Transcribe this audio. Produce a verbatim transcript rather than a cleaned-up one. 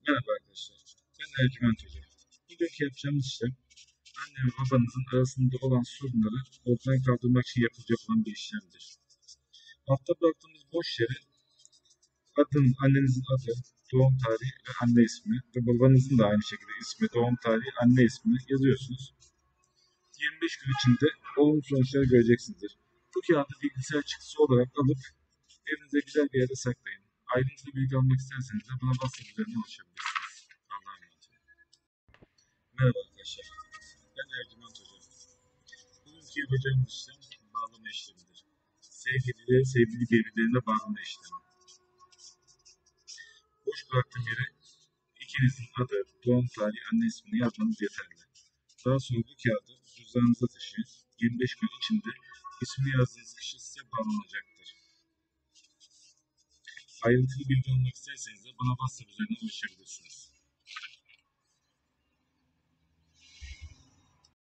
Merhaba arkadaşlar. Ben Ercüment Hoca. Bugünkü yapacağımız işlem anne ve babanızın arasında olan sorunları ortadan kaldırmak için yapılacak olan bir işlemdir. Altta bıraktığımız boş yere adın, annenizin adı, doğum tarihi ve anne ismi ve babanızın da aynı şekilde ismi, doğum tarihi, anne ismini yazıyorsunuz. yirmi beş gün içinde olumlu sonuçları göreceksinizdir. Bu kağıdı bilgisayar çıktısı olarak alıp evinizde güzel bir yerde saklayın. Ayrıntılı bilgi almak isterseniz de bana WhatsApp üzerinden ulaşabilirsiniz. Allah'a emanet olun. Merhaba arkadaşlar. Ben Ercüment Hoca. Bugünkü yapacağımız işlem bağlama işlemidir. Sevgilileri sevgili birbirlerine bağlama işlemi. Boş bıraktığım yere ikinizin adı, doğum tarihi, anne ismini yazmanız yeterli. Daha sonra bu kağıdı cüzdanınıza taşıyın. yirmi beş gün içinde ismini yazdığınız kişi size bağlanacaktır. Ayrıntılı bilgi almak isterseniz de bana WhatsApp üzerinden ulaşabilirsiniz.